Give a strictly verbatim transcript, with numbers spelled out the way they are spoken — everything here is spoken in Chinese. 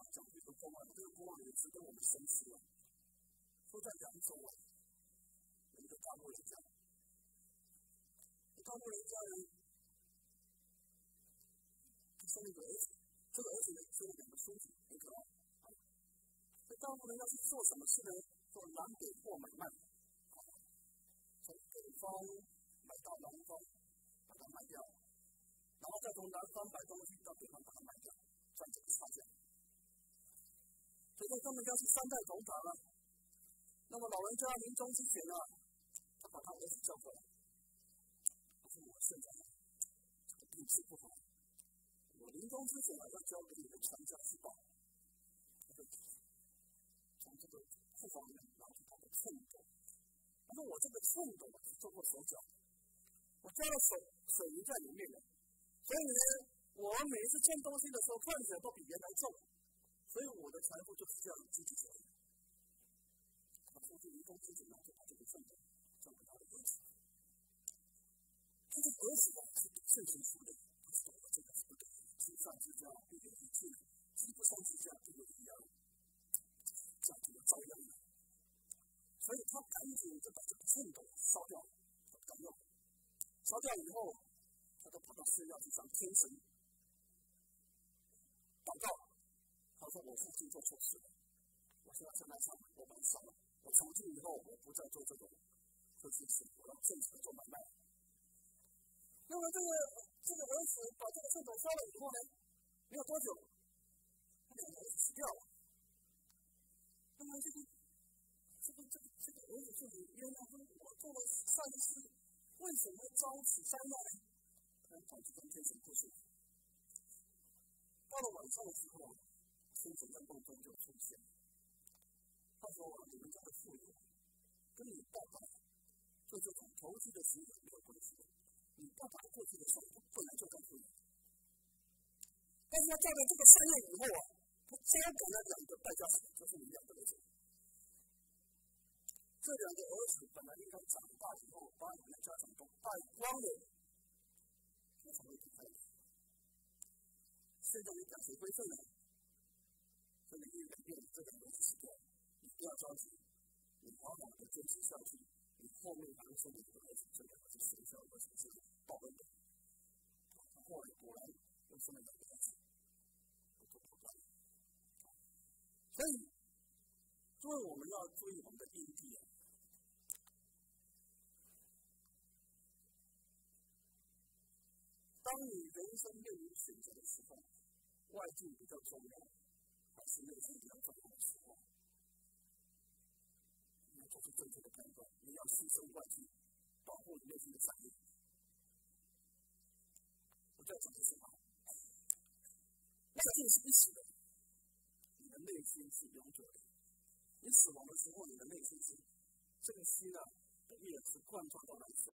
讲一个国王，这个国王也值得我们深思啊。说在扬州啊，有一个大户人家，大户人家人生了一个儿子，这个儿子呢生了两个孙子，很可爱。这大户人家是做什么事呢？做南北货买卖，从北方买到南方，把它卖掉，然后再从南方买东西到北方把它卖掉，赚这个差价。所以说他们家是三代同堂啊。那么老人家临终之前啊，他把他儿子叫过来，他说：“我现在这个病势不好，我临终之前啊要交给你的传家之宝。”他就从这个库房里面拿出他的秤斗，他说：“我这个秤斗是做过手脚，我加了水水泥在里面的，所以呢，我每一次称东西的时候看起来都比原来重，所以我的财富就是这样积聚起来的。”他说：“临终之前呢，就把这个秤斗交给他的儿子。这个儿子啊，是圣贤书的，他是懂得这个是不对的，积善之家必有余庆，积不善之家必有余殃。这样就要遭殃了。”所以他赶紧就把这个秤斗烧掉，他不敢用。烧掉以后，他就跑到寺庙去向天神祷告。他说：“我父亲做错事了，我现在向他忏悔，我把它烧了。我从今以后，我不再做这种这些事，我要正常的做买卖。”那么这个这个儿子把这个秤斗烧了以后呢，没有多久，他两个儿子死掉了。那么这个这个这个这个儿子就很冤枉，说：“我做了善事，为什么遭此灾难呢？”他跑去跟天神过去。到了晚上的时候，天神在梦中就出现。他说：“你们家的富有跟你爸爸做这种投机的行为没有关系的。你爸爸过去的时候本来就在富有，但是他造了这个善业以后啊，他交给了两个败家子，就是你两个儿子。这两个儿子本来应该长大以后把你们的家产都败光了，他才会离开你。现在你赶谁归顺呢？所以你改变这两个儿子死掉，你不要着急，你好好的坚持下去，你后面还会生你的儿子，这两个是生下儿子是报恩的。后来果然又生了两个儿子，都做不到。所以，所以我们要注意我们的因地啊。当你人生面临选择的时候，外境比较重要，还是内心比较重要的时候，你要做出正确的判断，你要牺牲外境，保护你内心的善意。我再讲一次啊，外境是一时的，你的内心是永久的。你死亡的时候，你的内心是这个心啊的业是贯穿到来生。